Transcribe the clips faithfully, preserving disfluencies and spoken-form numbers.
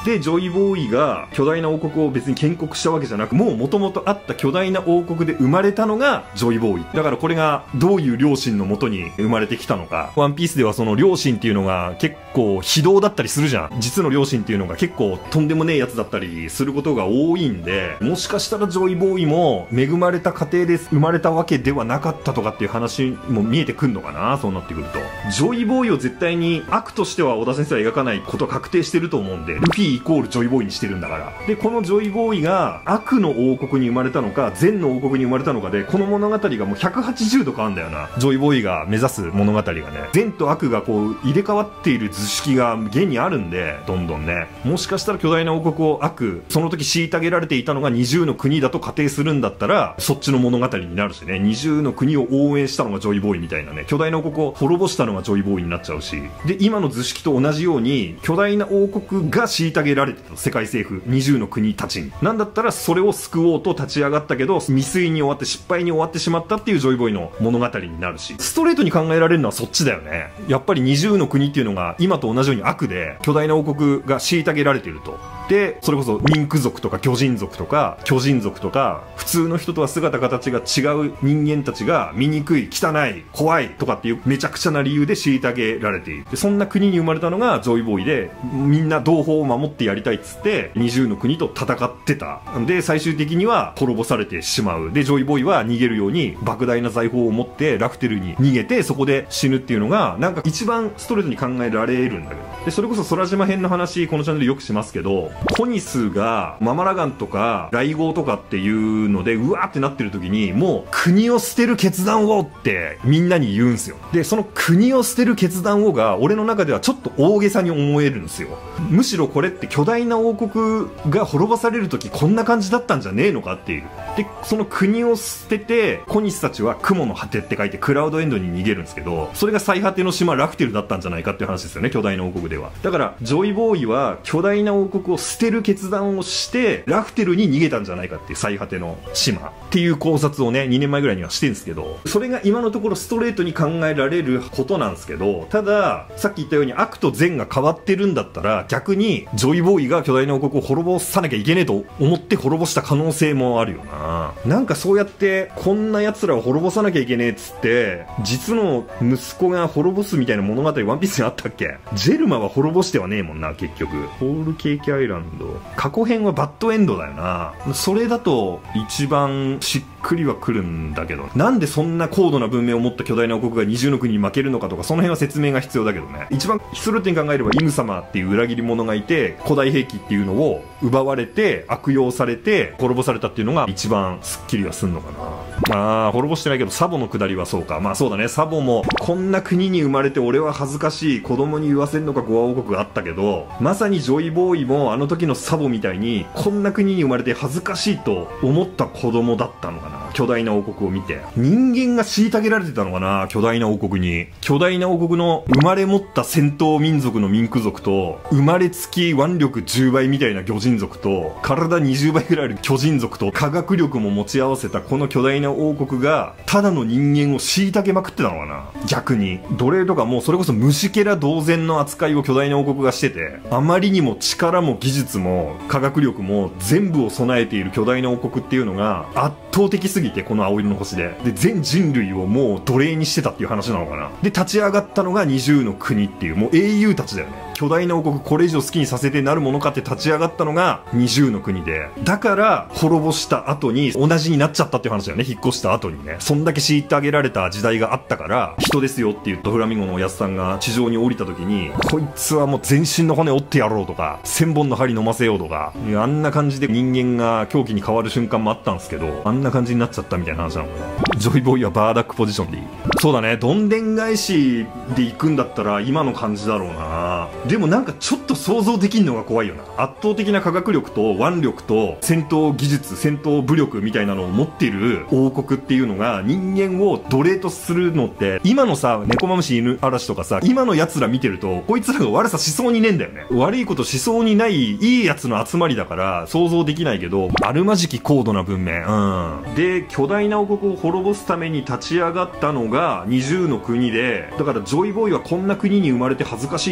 でジョイボーイが巨大な王国を別に建国したわけじゃなく、もう元々あった巨大な王国で生まれたのがジョイボーイだから、これがどういう両親のもとに生まれてきたのか。ワンピースではその両親っていうのが結構非道だったりするじゃん。実の両親っていうのが結構とんでもねえやつだったりすることが多いんで、もしかしたらジョイボーイも恵まれた家庭で生まれたわけではなかったとかっていう話も見えてくんのかな、そうなってくると。ジョイボーイを絶対に悪としては小田先生は描かないこと確定してると思うんで、ルフィイコールジョイボーイにしてるんだから。でこのジョイボーイが悪の王国に生まれたのか善の王国に生まれたのかで、この物語がもうひゃくはちじゅうど変わるんだよな。ジョイボーイが目指す物語がね、善と悪がこう入れ替わっている図式が現にあるんで、どんどんね、もしかしたら巨大な王国を悪、その時虐げられていたのがにじゅうの国だと仮定するんだったら、そっちの物語になるしね。にじゅうの国を応援したのがジョイボーイみたいなね、巨大な王国を滅ぼしたのがジョイボーイになっちゃうし、で今の図式と同じように巨大な王国が虐げられてた世界政府にじゅうの国たちに、なんだったらそれを救おうと立ち上がったけど未遂に終わって失敗に終わってしまったっていうジョイボーイの物語になるし、ストレートに考えられるのはそっちだよね。やっぱりにじゅうの国っていうのが今と同じように悪で、巨大な王国が虐げられていると。でそれこそミンク族とか巨人族とか巨人族とか、普通の人とは姿形が違う人間たちが醜い汚い怖いとかっていうめちゃくちゃな理由で虐げられている。でそんな国に生まれたのがジョイボーイで、みんな同胞を守ってやりたいっつってにじゅうの国と戦ってた。で最終的には滅ぼされてしまう。でジョイボーイは逃げるように莫大な財宝を持ってラフテルに逃げて、そこで死ぬっていうのがなんか一番ストレートに考えられるんだけど、でそれこそ空島編の話このチャンネルよくしますけど、コニスがママラガンとか雷号とかっていうのでうわーってなってる時に、もう国を捨てる決断をってみんなに言うんすよ。でその国を捨てる決断をが俺の中ではちょっと大げさに思えるんですよ。むしろこれって巨大な王国が滅ぼされる時こんな感じだったんじゃねえのかっていう。でその国を捨ててコニスたちは雲の果てって書いてクラウドエンドに逃げるんですけど、それが最果ての島ラフテルだったんじゃないかっていう話ですよね、巨大な王国では。だからジョイボーイは巨大な王国を捨てる決断をしてラフテルに逃げたんじゃないかっていう、最果ての島っていう考察をねにねんまえぐらいにはしてるんですけど、それが今のところストレートに考えられることなんですけど、たださっき言ったように悪と善が変わってるんだったら、逆にジョイボーイが巨大な王国を滅ぼさなきゃいけねえと思って滅ぼした可能性もあるよな。なんかそうやってこんな奴らを滅ぼさなきゃいけねえっつって実の息子が滅ぼすみたいな物語ワンピースにあったっけ。ジェルマは滅ぼしてはねえもんな結局。ホールケーキアイランド過去編はバッドエンドだよな。それだと一番しっくりはくるんだけど、なんでそんな高度な文明を持った巨大な王国が二重の国に負けるのかとか、その辺は説明が必要だけどね。一番ストレートに考えればイム様っていう裏切り者がいて、古代兵器っていうのを奪われて悪用されて滅ぼされたっていうのが一番スッキリはすんのかな。あー滅ぼしてないけどサボの下りはそうか。まあそうだね、サボもこんな国に生まれて俺は恥ずかしい、子供に言わせんのかゴア王国があったけど、まさにジョイボーイもあの時のサボみたいにこんな国に生まれて恥ずかしいと思った子供だったのかな。巨大な王国を見て人間が虐げられてたのかな、巨大な王国に。巨大な王国の生まれ持った戦闘民族のミンク族と、生まれつき腕力じゅうばいみたいな魚人族と、体にじゅうばいぐらいある巨人族と、科学力も持ち合わせたこの巨大な王国がただの人間を虐げまくってたのかな。逆に奴隷とかもうそれこそ虫けら同然の扱いを巨大な王国がしてて、あまりにも力も技術も科学力も全部を備えている巨大な王国っていうのが圧倒的すぎて、この青色の星でで全人類をもう奴隷にしてたっていう話なのかな。で立ち上がったのがにじゅうの国っていう、もう英雄たちだよね。巨大な王国これ以上好きにさせてなるものかって立ち上がったのがにじゅうの国で、だから滅ぼした後に同じになっちゃったっていう話だよね。引っ越した後にね、そんだけ虐げられた時代があったから人ですよって言うと、フラミンゴのおやすさんが地上に降りた時に、こいつはもう全身の骨折ってやろうとか千本の針飲ませようとか、あんな感じで人間が狂気に変わる瞬間もあったんですけど、あんな感じになっちゃったみたいな話なのかな。ジョイボーイはバーダックポジションでいい。そうだね、どんでん返しで行くんだったら今の感じだろうな。でもなんかちょっと想像できんのが怖いよな。圧倒的な科学力と腕力と戦闘技術、戦闘武力みたいなのを持っている王国っていうのが人間を奴隷とするのって、今のさ猫マムシ犬嵐とかさ、今のやつら見てるとこいつらが悪さしそうにねえんだよね。悪いことしそうにないいいやつの集まりだから想像できないけど、あるまじき高度な文明、うん、で巨大な王国を滅ぼすために立ち上がったのがにじゅうの国で、だからジョイボーイはこんな国に生まれて恥ずかしいってサボ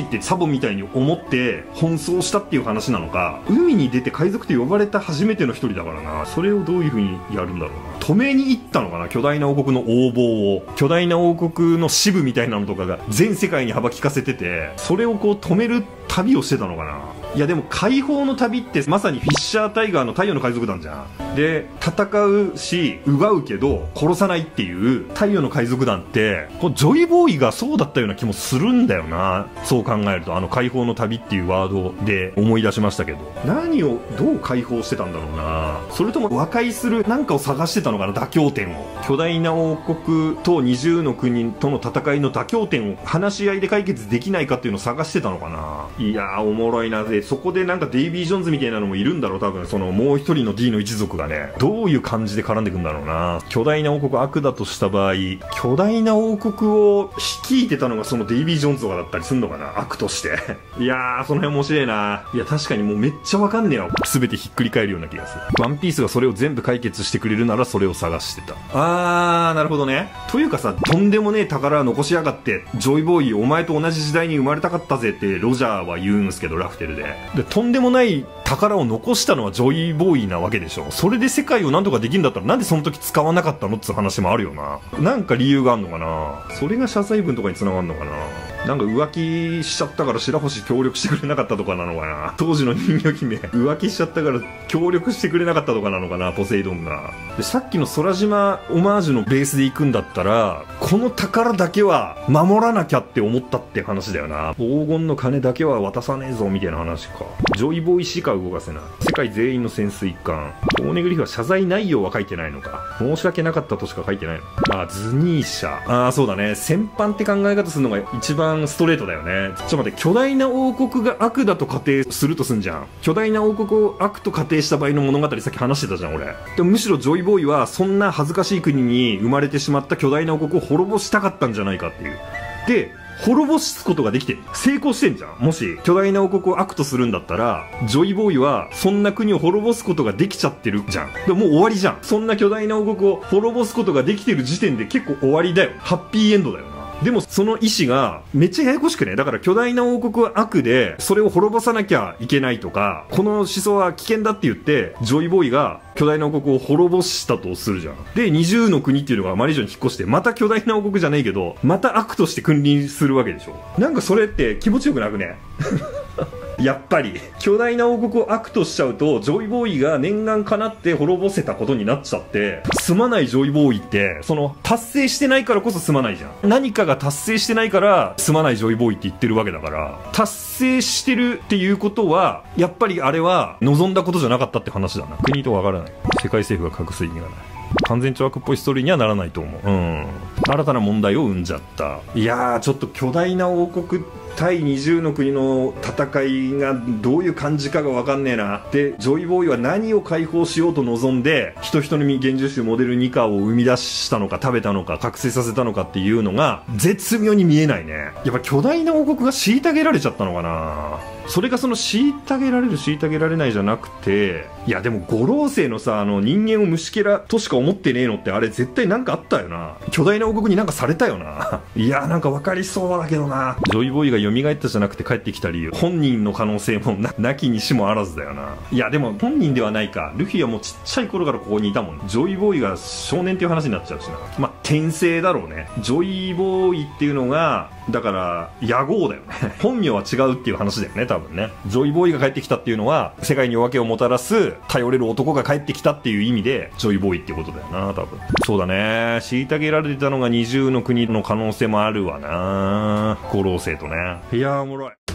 ボみたいに思って奔走したっていう話なのか、海に出て海賊と呼ばれた初めての一人だからな。それをどういう風にやるんだろうな。止めに行ったのかな、巨大な王国の横暴を。巨大な王国の支部みたいなのとかが全世界に幅利かせてて、それをこう止める旅をしてたのかな。いやでも解放の旅ってまさにフィッシャータイガーの太陽の海賊団じゃん。で戦うし奪うけど殺さないっていう太陽の海賊団って、こうジョイボーイがそうだったような気もするんだよな。そう考えると、あの解放の旅っていうワードで思い出しましたけど、何をどう解放してたんだろうな。それとも和解する何かを探してたのかな、妥協点を。巨大な王国とにじゅうの国との戦いの妥協点を話し合いで解決できないかっていうのを探してたのかな。いやーおもろいな。でそこでなんかデイビー・ジョーンズみたいなのもいるんだろう、多分。そのもう一人の D の一族がね、どういう感じで絡んでくんだろうな。巨大な王国悪だとした場合、巨大な王国を率いてたのがそのデイビー・ジョーンズとかだったりすんのかな、悪としていやーその辺面白いな。いや確かにもうめっちゃわかんねえよ、全てひっくり返るような気がする。ワンピースがそれを全部解決してくれるならそれを探してた。あーなるほどね。というかさ、とんでもねえ宝残しやがって、ジョイボーイお前と同じ時代に生まれたかったぜってロジャーは言うんすけど、ラフテルで。でとんでもない宝を残したのはジョイボーイなわけでしょ。それで世界をなんとかできるんだったらなんでその時使わなかったのっつう話もあるよな。なんか理由があんのかな。それが謝罪文とかに繋がんのかな。なんか浮気しちゃったから白星協力してくれなかったとかなのかな。当時の人魚姫浮気しちゃったから協力してくれなかったとかなのかな、ポセイドンが。でさっきの空島オマージュのベースで行くんだったら、この宝だけは守らなきゃって思ったって話だよな。黄金の金だけは渡さねえぞみたいな話か。ジョイボーイしか動かせない。世界全員の潜水艦。オーネグリフは謝罪内容は書いてないのか。申し訳なかったとしか書いてないの。あ、ズニーシャ。あ、そうだね。戦犯って考え方するのが一番ストレートだよね。ちょっと待って、巨大な王国が悪だと仮定するとすんじゃん。巨大な王国を悪と仮定した場合の物語さっき話してたじゃん俺。でもむしろジョイボーイはそんな恥ずかしい国に生まれてしまった巨大な王国を滅ぼしたかったんじゃないかっていう。で滅ぼすことができてる。成功してんじゃん。もし巨大な王国を悪とするんだったら、ジョイボーイはそんな国を滅ぼすことができちゃってるじゃん。でももう終わりじゃん。そんな巨大な王国を滅ぼすことができてる時点で結構終わりだよ。ハッピーエンドだよな。でもその意志がめっちゃややこしくね。だから巨大な王国は悪でそれを滅ぼさなきゃいけないとか、この思想は危険だって言ってジョイボーイが巨大な王国を滅ぼしたとするじゃん。でにじゅうの国っていうのがマリージョに引っ越して、また巨大な王国じゃないけどまた悪として君臨するわけでしょ。なんかそれって気持ちよくなくねやっぱり巨大な王国を悪としちゃうと、ジョイボーイが念願かなって滅ぼせたことになっちゃって、すまないジョイボーイってその達成してないからこそすまないじゃん。何かが達成してないからすまないジョイボーイって言ってるわけだから、達成してるっていうことはやっぱりあれは望んだことじゃなかったって話だな。国とわからない。世界政府が隠す意味がない。完全懲悪っぽいストーリーにはならないと思う。うん。新たな問題を生んじゃった。いやーちょっと巨大な王国対にじゅうの国の戦いがどういう感じかが分かんねえな。でジョイボーイは何を解放しようと望んで人々の実幻獣種モデルニカを生み出したのか食べたのか覚醒させたのかっていうのが絶妙に見えないね。やっぱ巨大な王国が虐げられちゃったのかな。それがその虐げられる虐げられないじゃなくて、いやでも五老星のさ、あの人間を虫けらとしか思ってねえのって、あれ絶対なんかあったよな。巨大な王国になんかされたよないやなんか分かりそうだけどな。ジョイボーイが蘇ったじゃなくて帰ってきた理由、本人の可能性も な, なきにしもあらずだよな。いやでも本人ではないか。ルフィはもうちっちゃい頃からここにいたもん。ジョイボーイが少年っていう話になっちゃうしな。まあ転生だろうね。ジョイボーイっていうのがだから野号だよね本名は違うっていう話だよね多分ね。ジョイボーイが帰ってきたっていうのは世界に夜明けをもたらす頼れる男が帰ってきたっていう意味でジョイボーイってことだよな多分。そうだね。虐げられてたのがにじゅうの国の可能性もあるわな。五老星とね。いやーおもろい。